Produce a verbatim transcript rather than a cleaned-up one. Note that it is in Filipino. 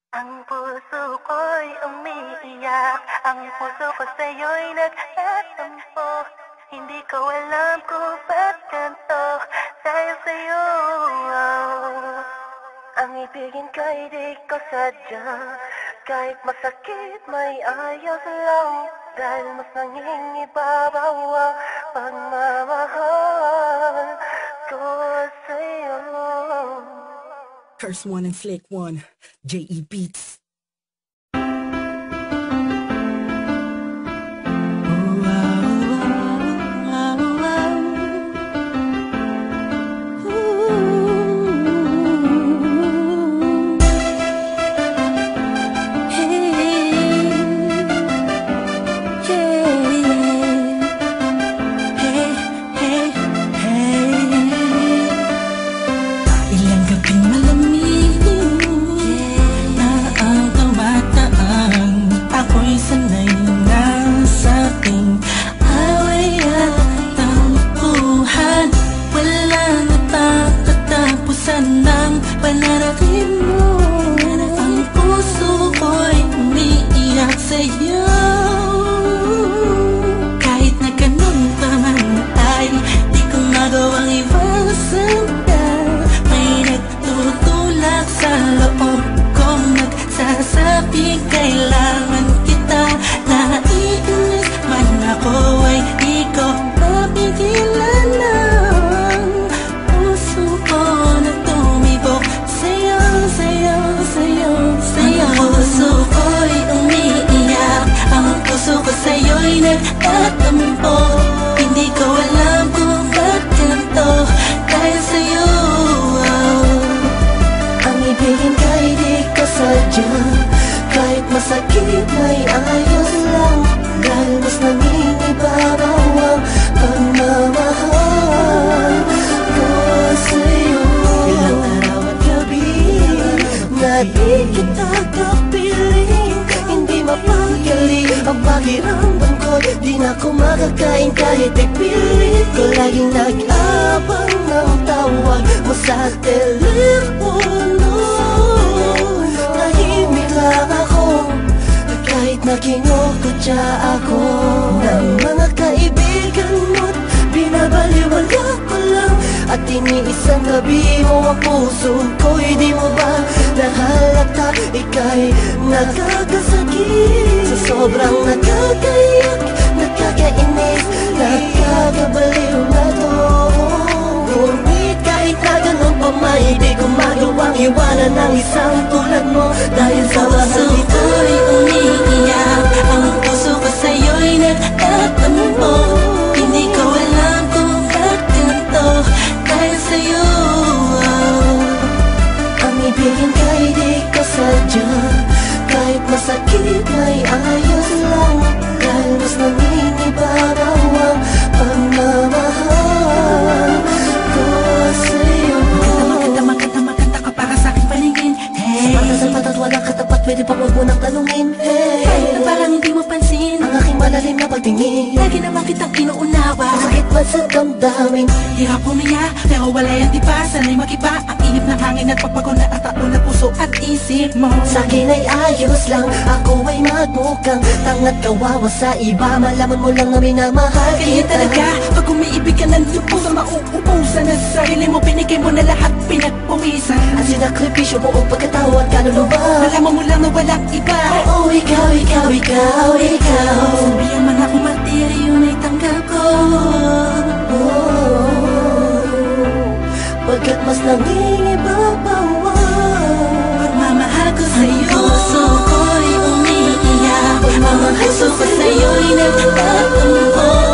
Ang puso ko'y umiiyak, ang puso ko sa'yo'y nagtatampo. Hindi ko alam kung ba't ganito, dahil sa'yo. Ang ibigin ko'y di ko sadya, kahit masakit may ayos lang, dahil mas nangingibabaw ang pagmamahal ko sa'yo. Curse One and Flake One, J E Beats. Kahit na ganun pa man ay di ko magawang iwasan ka. May nagtutulak sa loob kong nagsasabing kailangan kita. Naiinis man ako ay di ko mapigilan ng puso ko na tumibok sa'yo, sa'yo, sa'yo, sa'yo. Ang puso ko'y umiiyak, ang puso ko sa'yo'y nagtatampo. Hindi ko alam kung ba't ganito, dahil sa'yo. Ang ibigin ka'y di ko sadya, kahit masakit may ayos lang, dahil mas nangingibabaw ang pagmamahal ko sa'yo. Ilang araw at gabi na di kita kapiling, hindi mapagaling ang pakiramdam ko. Di na ako makakain kahit ipilit ko. Laging nag-abang ng tawag mo sa telepono. Tahimik lang ako, kahit nakingukutya ako ng mga kaibigan mo't binabaliwala ko lang. At iniisang gabi mo ang puso ko'y di mo ba nahalata? Ika'y nakakasakit, sa sobrang nakakayak, nakakainis, nakakabaliw na to. Ngunit kahit na ganun pa may di ko magawang iwanan ng isang tulad mo, dahil sa puso ko'y umiiyak, ang puso ko sa'yo'y nagtatampo. Hindi ko alam kung ba't ganito, dahil sa'yo. Ang ibigin ka'y di ko sadya, kahit masakit may ayos lang, dahil mas nangingibabaw ang pagmamahal ko sa'yo. Maganda, maganda, maganda ka para sa'king paningin. Hey, sa patas at walang katapat, pwede pa huwag mo nang tanungin. Hey, kahit na parang hindi mo pansin ang aking malalim na pagtingin, lagi naman kitang inuunawa. masakit man sa damdamin, Hirap huminga, pero wala yan di ba? Sana'y mag-iba ang inip ng hangin at pagpago na at taon na puso at isip mo. sa'kin ay ayos lang, ako ay magmukhang tanga't kawawa sa iba. Malaman mo lang na minamahal Kaya kita. talaga, pag umiibig ka ng lubos na mauubusan na sa sarili mo, binigay mo na lahat, pinagpawisan. At sinakripisyo buong pagkatao at kaluluwa. Nalaman mo lang na walang iba. Oo, ikaw, ikaw, ikaw, ikaw. Sabihan man ako martir, yun ay tanggap ko. Oh, pagkat mas nangingibabaw ang Pagmamahal ko sa'yo, ang puso ko'y umiiyak, ang puso ko sa'yo'y nagtatampo.